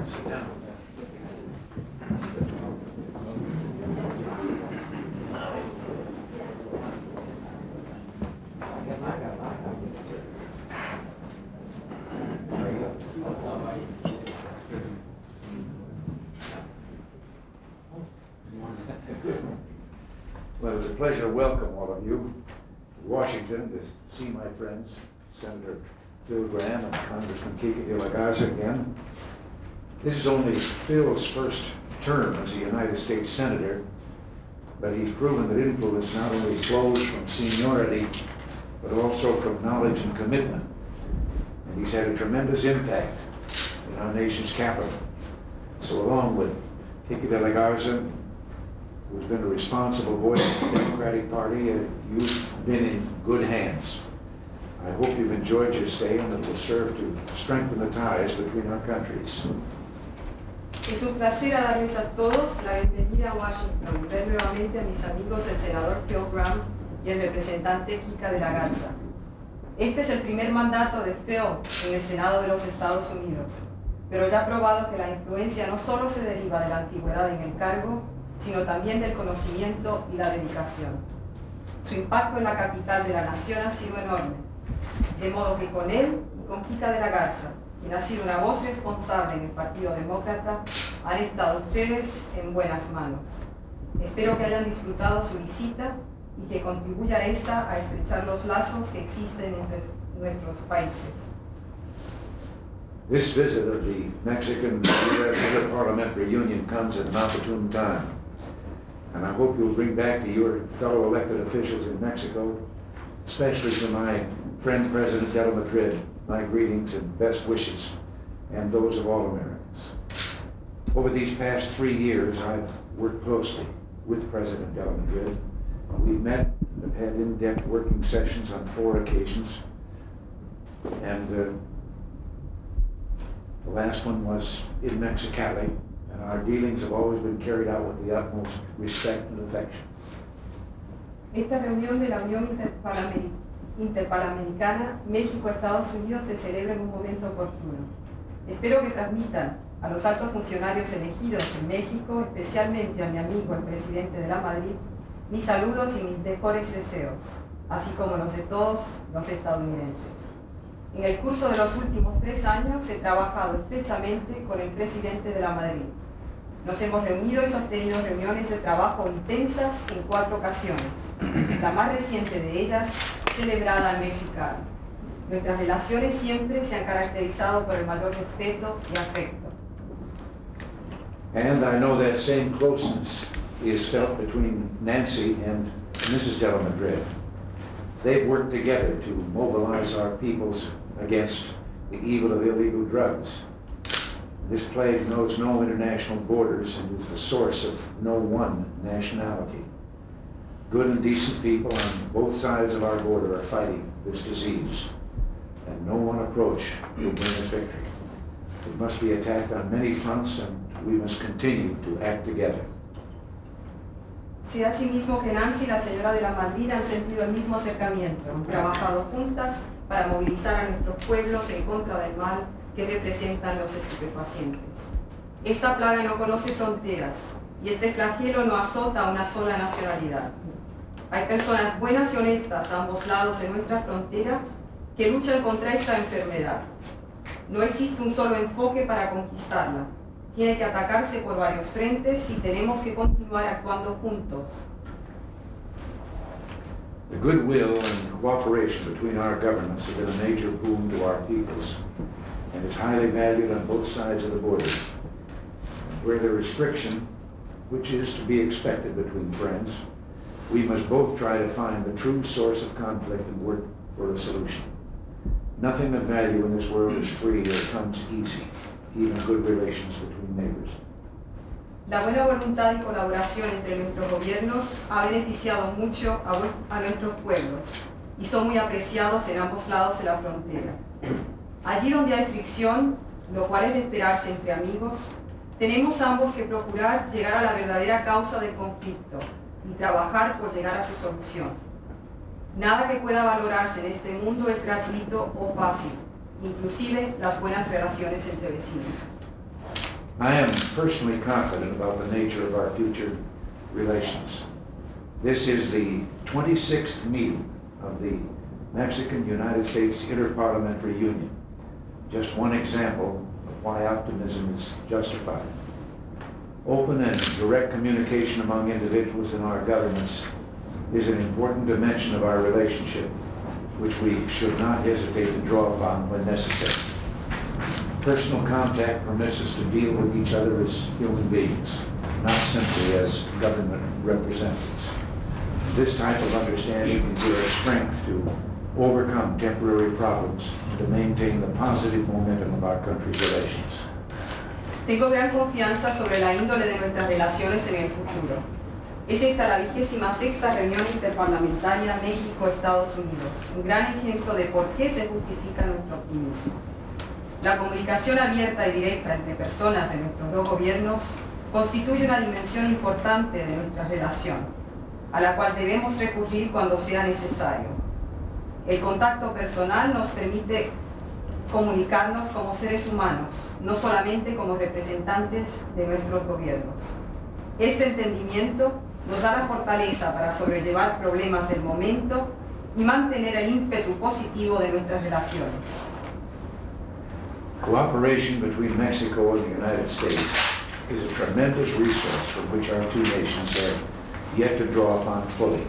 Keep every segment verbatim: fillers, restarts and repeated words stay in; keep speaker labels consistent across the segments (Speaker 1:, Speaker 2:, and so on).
Speaker 1: Sit down. Well, it's a pleasure to welcome all of you to Washington to see my friends, Senator Phil Gramm and Congressman Kike de la Garza again. This is only Phil's first term as a United States Senator, but he's proven that influence not only flows from seniority, but also from knowledge and commitment. And he's had a tremendous impact in our nation's capital. So along with Kike de la Garza, who's been a responsible voice of the Democratic Party, uh, you've been in good hands. I hope you've enjoyed your stay and that it will serve to strengthen the ties between our countries.
Speaker 2: Es un placer a darles a todos la bienvenida a Washington y ver nuevamente a mis amigos el senador Phil Gramm y el representante Kike de la Garza. Este es el primer mandato de Phil en el Senado de los Estados Unidos, pero ya ha probado que la influencia no solo se deriva de la antigüedad en el cargo, sino también del conocimiento y la dedicación. Su impacto en la capital de la nación ha sido enorme, de modo que con él y con Kike de la Garza, quien ha sido una voz responsable en el Partido Demócrata, han estado ustedes en buenas manos. Espero que hayan disfrutado su visita y que contribuya esta a estrechar los lazos que existen entre nuestros países.
Speaker 1: This visit of the Mexican-U S Interparliamentary Union comes at an opportune time, and I hope you'll bring back to your fellow elected officials in Mexico, especially to my friend President de la Madrid, my greetings and best wishes, and those of all Americans. Over these past three years, I've worked closely with President de la Madrid. We've met and have had in-depth working sessions on four occasions, and uh, the last one was in Mexicali, and our dealings have always been carried out with the utmost respect and affection.
Speaker 2: Esta reunión de la Unión Interpanamericana Interpanamericana, México-Estados Unidos, se celebra en un momento oportuno. Espero que transmitan a los altos funcionarios elegidos en México, especialmente a mi amigo el presidente de la Madrid, mis saludos y mis mejores deseos, así como los de todos los estadounidenses. En el curso de los últimos tres años he trabajado estrechamente con el presidente de la Madrid. Nos hemos reunido y sostenido reuniones de trabajo intensas en cuatro ocasiones, la más reciente de ellas celebrada en Mexicali. Nuestras relaciones siempre se han caracterizado por el mayor respeto y afecto.
Speaker 1: And I know that same closeness is felt between Nancy and Missus de la Madrid. They've worked together to mobilize our peoples against the evil of illegal drugs. This plague knows no international borders and is the source of no one nationality. Good and decent people on both sides of our border are fighting this disease, and no one approach will bring us victory. It must be attacked on many fronts, and we must continue to act together.
Speaker 2: Sé asimismo que Nancy y la señora de la Madrid han sentido el mismo acercamiento, han trabajado juntas para movilizar a nuestros pueblos en contra del mal que representan los estupefacientes. Esta plaga no conoce fronteras y este flagelo no azota a una sola nacionalidad. Hay personas buenas y honestas a ambos lados de nuestra frontera que luchan contra esta enfermedad. No existe un solo enfoque para conquistarla. Tiene que atacarse por varios frentes y tenemos que continuar actuando juntos.
Speaker 1: The goodwill and cooperation between our governments have been a major boon to our peoples, and is highly valued on both sides of the border. Where there is friction, which is to be expected between friends, we must both try to find the true source of conflict and work for a solution. Nothing of value in this world is free or comes easy, even good relations between neighbors.
Speaker 2: La buena voluntad y colaboración entre nuestros gobiernos ha beneficiado mucho a, a nuestros pueblos y son muy apreciados en ambos lados de la frontera. Allí donde hay fricción, lo cual es de esperarse entre amigos, tenemos ambos que procurar llegar a la verdadera causa del conflicto y trabajar por llegar a su solución. Nada que pueda valorarse en este mundo es gratuito o fácil, inclusive las buenas relaciones entre vecinos.
Speaker 1: I am personally confident about the nature of our future relations. This is the twenty-sixth meeting of the Mexican-United States Interparliamentary Union. Just one example of why optimism is justified. Open and direct communication among individuals in our governments is an important dimension of our relationship, which we should not hesitate to draw upon when necessary. Personal contact permits us to deal with each other as human beings, not simply as government representatives. This type of understanding can give us strength to overcome temporary problems and to maintain the positive momentum of our country's relations.
Speaker 2: Tengo gran confianza sobre la índole de nuestras relaciones en el futuro. Es esta la vigésima sexta reunión interparlamentaria México-Estados Unidos, un gran ejemplo de por qué se justifica nuestro optimismo. La comunicación abierta y directa entre personas de nuestros dos gobiernos constituye una dimensión importante de nuestra relación, a la cual debemos recurrir cuando sea necesario. El contacto personal nos permite comunicarnos como seres humanos, no solamente como representantes de nuestros gobiernos. Este entendimiento nos da la fortaleza para sobrellevar problemas del momento y mantener el ímpetu positivo de nuestras relaciones.
Speaker 1: Cooperation between Mexico and the United States is a tremendous resource from which our two nations have yet to draw upon fully.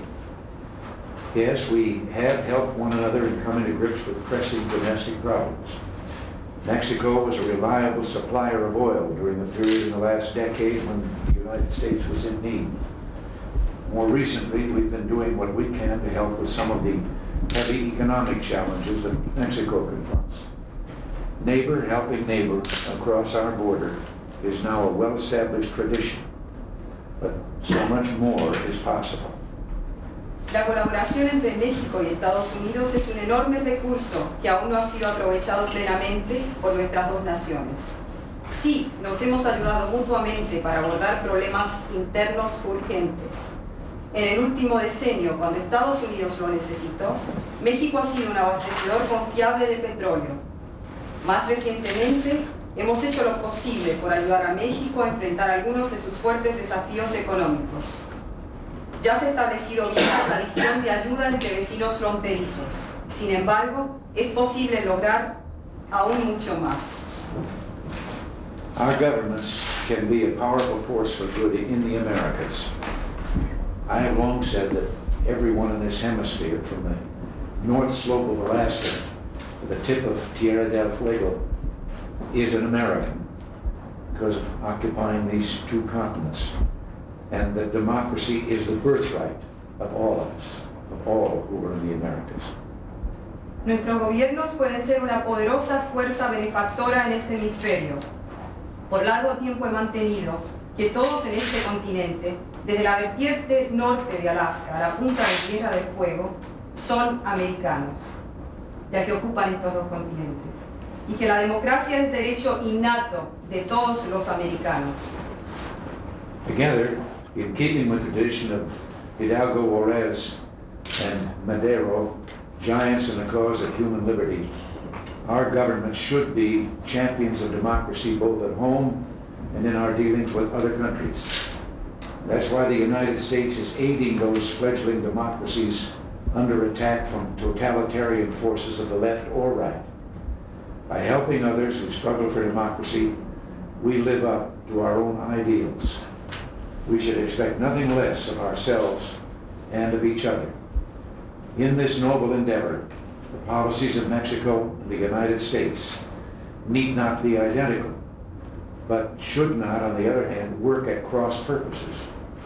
Speaker 1: Yes, we have helped one another in coming to grips with pressing domestic problems. Mexico was a reliable supplier of oil during a period in the last decade when the United States was in need. More recently, we've been doing what we can to help with some of the heavy economic challenges that Mexico confronts. Neighbor helping neighbor across our border is now a well-established tradition, but so much more is possible.
Speaker 2: La colaboración entre México y Estados Unidos es un enorme recurso que aún no ha sido aprovechado plenamente por nuestras dos naciones. Sí, nos hemos ayudado mutuamente para abordar problemas internos urgentes. En el último decenio, cuando Estados Unidos lo necesitó, México ha sido un abastecedor confiable de petróleo. Más recientemente, hemos hecho lo posible por ayudar a México a enfrentar algunos de sus fuertes desafíos económicos. Ya se ha establecido bien la tradición de ayuda entre vecinos fronterizos. Sin embargo, es posible lograr aún mucho más.
Speaker 1: Our governments can be a powerful force for good in the Americas. I have long said that everyone in this hemisphere, from the North Slope of Alaska to the tip of Tierra del Fuego, is an American because of occupying these two continents. And that democracy is the birthright of all of us, of all who are in the Americas.
Speaker 2: Nuestros gobiernos pueden ser una poderosa fuerza benefactora en este hemisferio. Por largo tiempo he mantenido que todos en este continente, desde la vertiente norte de Alaska a la punta de Tierra del Fuego, son americanos, ya que ocupan estos dos continentes, y que la democracia es derecho innato de todos los americanos.
Speaker 1: Together, in keeping with the tradition of Hidalgo Juárez and Madero, giants in the cause of human liberty, our government should be champions of democracy both at home and in our dealings with other countries. That's why the United States is aiding those fledgling democracies under attack from totalitarian forces of the left or right. By helping others who struggle for democracy, we live up to our own ideals. We should expect nothing less of ourselves and of each other. In this noble endeavor, the policies of Mexico and the United States need not be identical, but should not, on the other hand, work at cross purposes.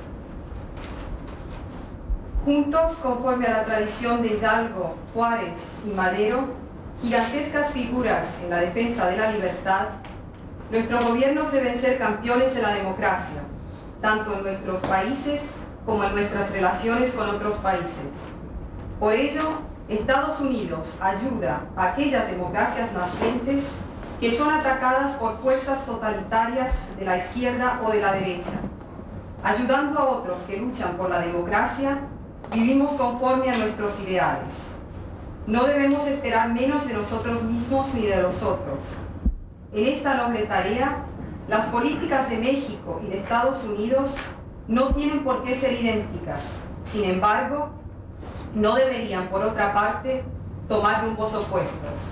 Speaker 2: Juntos, conforme a la tradición de Hidalgo, Juárez y Madero, gigantescas figuras en la defensa de la libertad, nuestros gobiernos deben ser campeones de la democracia, tanto en nuestros países como en nuestras relaciones con otros países. Por ello, Estados Unidos ayuda a aquellas democracias nacientes que son atacadas por fuerzas totalitarias de la izquierda o de la derecha. Ayudando a otros que luchan por la democracia, vivimos conforme a nuestros ideales. No debemos esperar menos de nosotros mismos ni de los otros. En esta noble tarea, Las políticas de México y de Estados Unidos no tienen por qué ser idénticas. Sin embargo, no deberían, por otra parte, tomar rumbos opuestos.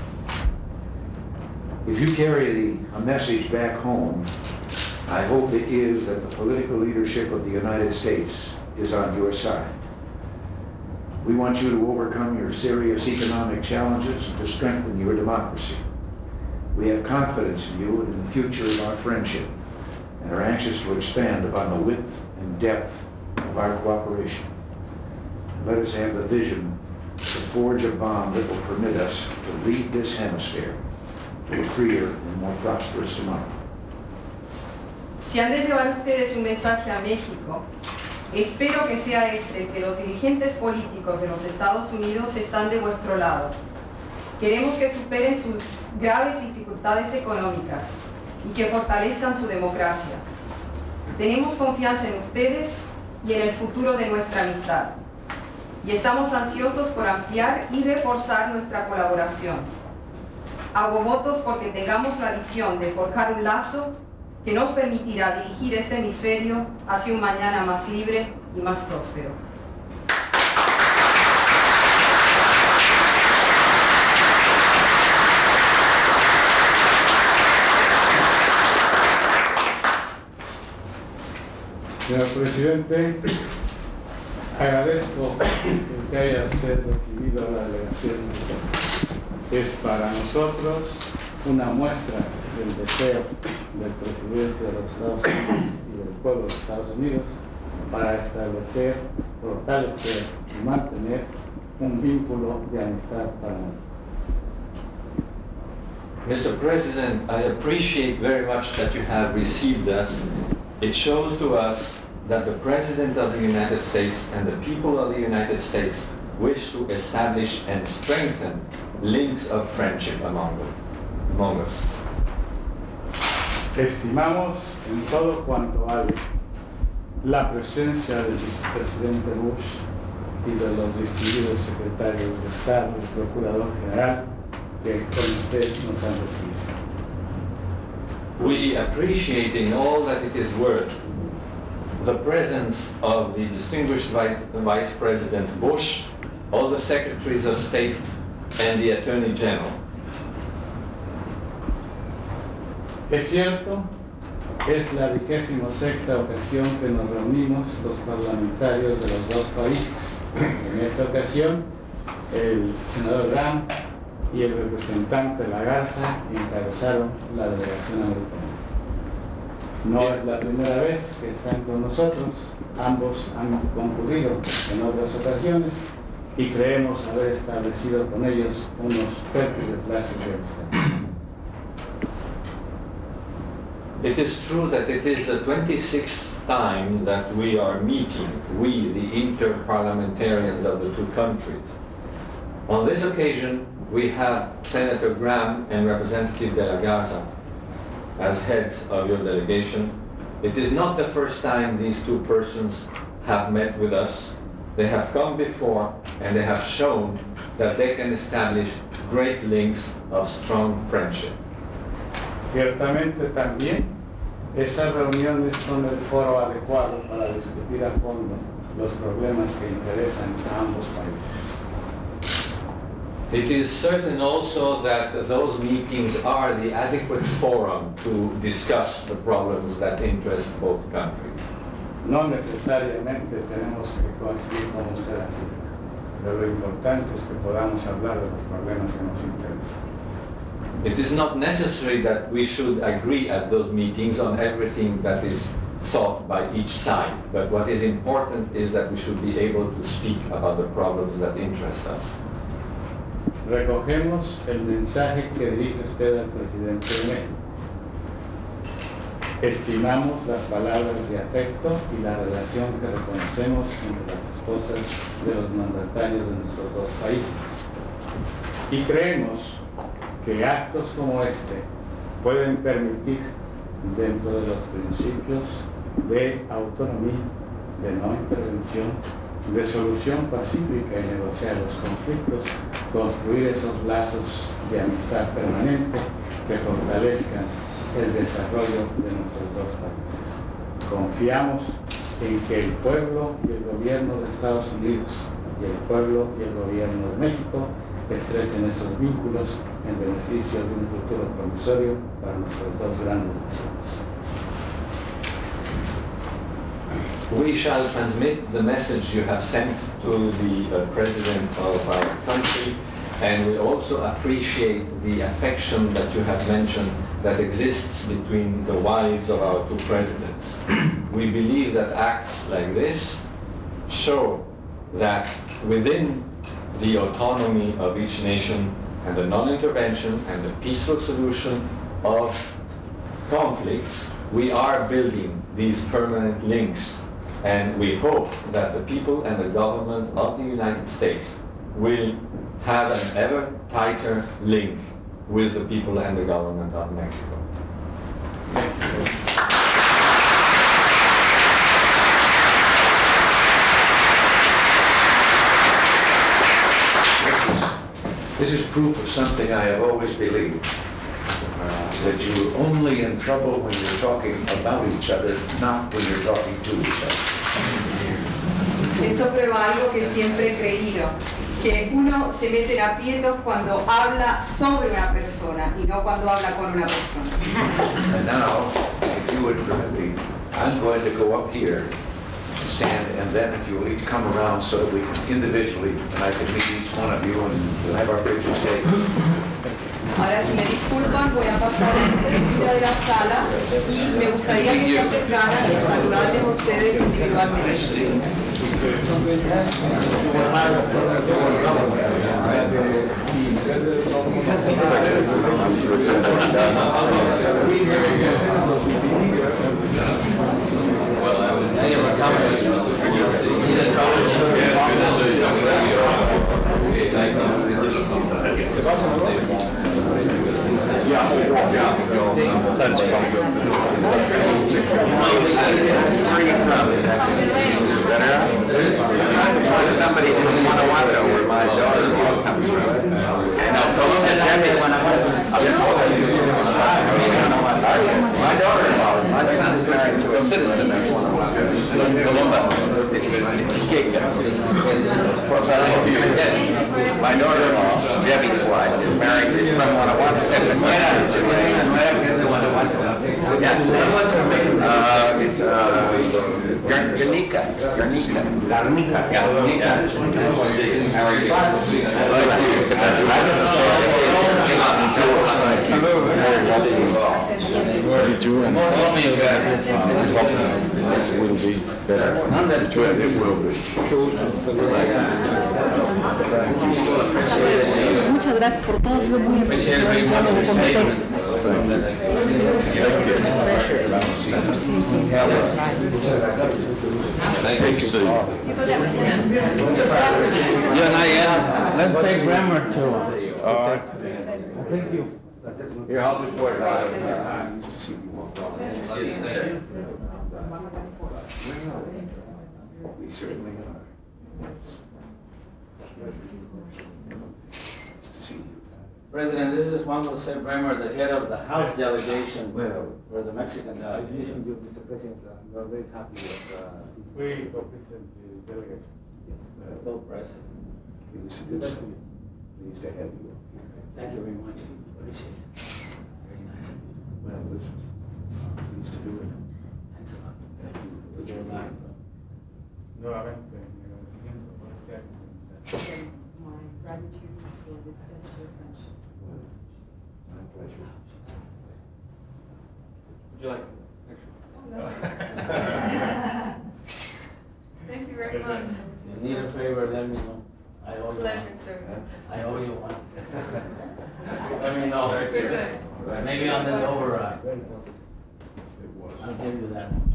Speaker 1: If you carry a message back home, I hope it is that the political leadership of the United States is on your side. We want you to overcome your serious economic challenges and to strengthen your democracy. We have confidence in you and in the future of our friendship, and are anxious to expand upon the width and depth of our cooperation. Let us have the vision to forge a bond that will permit us to lead this hemisphere to a freer and more prosperous tomorrow.
Speaker 2: Si han de llevar ustedes un mensaje a México, espero que sea este, que los dirigentes políticos de los Estados Unidos están de vuestro lado. Queremos que superen sus graves dificultades económicas y que fortalezcan su democracia. Tenemos confianza en ustedes y en el futuro de nuestra amistad. Y estamos ansiosos por ampliar y reforzar nuestra colaboración. Hago votos porque tengamos la visión de forjar un lazo que nos permitirá dirigir este hemisferio hacia un mañana más libre y más próspero.
Speaker 3: Señor Presidente, agradezco el que haya usted recibido a la delegación. Es para nosotros una muestra del deseo del presidente de los Estados Unidos y del pueblo de los Estados Unidos para establecer, fortalecer y mantener un vínculo de amistad permanente.
Speaker 4: Mister President, I appreciate very much that you have received us. It shows to us that the President of the United States and the people of the United States wish to establish and strengthen links of friendship among them, among us.
Speaker 3: Estimamos en todo cuanto vale la presencia del vicepresidente Bush y de los distinguidos secretarios de Estado y Procurador General que con usted nos han recibido.
Speaker 4: We appreciate in all that it is worth the presence of the distinguished Vice President Bush, all the Secretaries of State, and the Attorney General.
Speaker 3: Es cierto, es la vigésima sexta ocasión que nos reunimos los parlamentarios de los dos países. En esta ocasión, el senador Graham y el representante de la Garza encabezaron la delegación americana. No es la primera vez que están con nosotros, ambos han concurrido en otras ocasiones y creemos haber establecido con ellos unos fértiles lazos de amistad.
Speaker 4: It is true that it is the twenty-sixth time that we are meeting, we, the inter-parliamentarians of the two countries. On this occasion, we have Senator Graham and Representative de la Garza as heads of your delegation. It is not the first time these two persons have met with us. They have come before and they have shown that they can establish great links of strong friendship.
Speaker 3: Ciertamente también esas reuniones son el foro adecuado para discutir a fondo los problemas que interesan a ambos países.
Speaker 4: It is certain also that those meetings are the adequate forum to discuss the problems that interest both countries.
Speaker 3: No necesariamente tenemos que coincidir con usted aquí, pero lo importante es que podamos hablar de los problemas que nos interesan.
Speaker 4: It is not necessary that we should agree at those meetings on everything that is thought by each side, but what is important is that we should be able to speak about the problems that interest us.
Speaker 3: Recogemos el mensaje que dirige usted al presidente de México. Estimamos las palabras de afecto y la relación que reconocemos entre las esposas de los mandatarios de nuestros dos países. Y creemos que actos como este pueden permitir, dentro de los principios de autonomía, de no intervención, de solución pacífica y negociar los conflictos, construir esos lazos de amistad permanente que fortalezcan el desarrollo de nuestros dos países. Confiamos en que el pueblo y el gobierno de Estados Unidos y el pueblo y el gobierno de México estrechen esos vínculos en beneficio de un futuro promisorio para nuestras dos grandes naciones.
Speaker 4: We shall transmit the message you have sent to the uh, President of our country, and we also appreciate the affection that you have mentioned that exists between the wives of our two presidents. We believe that acts like this show that within the autonomy of each nation and the non-intervention and the peaceful solution of conflicts, we are building these permanent links. And we hope that the people and the government of the United States will have an ever tighter link with the people and the government of Mexico.
Speaker 1: This is, this is proof of something I have always believed. Uh, that you're only in trouble when you're talking about each other, not when you're talking to each other.
Speaker 2: Esto prueba algo que siempre he creído, que uno se mete en aprietos cuando habla sobre una persona y no cuando habla con una persona.
Speaker 1: And now, if you would permit me, I'm going to go up here, stand, and then if you will each come around so that we can individually, and I can meet each one of you and we'll have our pictures taken.
Speaker 2: Ahora, si me disculpan, voy a pasar fuera de la sala y me gustaría que se acercaran y saludarles a ustedes individualmente.
Speaker 5: Somebody from Guanajuato, where my daughter-in-law comes from. And I'll go to Jimmy. My daughter-in-law, my son is married to a citizen of Guanajuato. My daughter-in-law, Debbie's wife, is married, is from Guanajuato. Uh, it's uh, Guernica. Guernica. Guernica. Yeah.
Speaker 6: Muchas gracias por todo, ha sido muy
Speaker 5: Thanks, Sue. Yeah, not yet.
Speaker 3: Let's take grammar too.
Speaker 5: All right.
Speaker 3: Thank you.
Speaker 5: Here, I'll just wait.
Speaker 1: We certainly are.
Speaker 7: President, this is Juan Jose Bremer, the head of the House delegation
Speaker 1: Well,
Speaker 7: for the Mexican delegation.
Speaker 3: you, Mister President. We are very happy with uh, we represent the delegation.
Speaker 1: well,
Speaker 7: Go, President.
Speaker 1: pleased to do so. Pleased to have you.
Speaker 7: Thank you very much. Appreciate it. Very nice of you.
Speaker 1: Well, listen, pleased to do it.
Speaker 7: Thanks a lot.
Speaker 1: Thank you for
Speaker 7: With your
Speaker 1: your
Speaker 7: line.
Speaker 3: Nuevamente, agradecimiento por este acto.
Speaker 6: My gratitude for this test of friendship.
Speaker 1: My pleasure.
Speaker 3: Would you like?
Speaker 2: Thank you very much.
Speaker 7: If you need a favor, let me know. I owe you
Speaker 2: Pleasure,
Speaker 7: one.
Speaker 2: sir.
Speaker 7: I owe you one. Let me know.
Speaker 2: Good day.
Speaker 7: Maybe on this override.
Speaker 1: It was.
Speaker 7: I'll give you that one.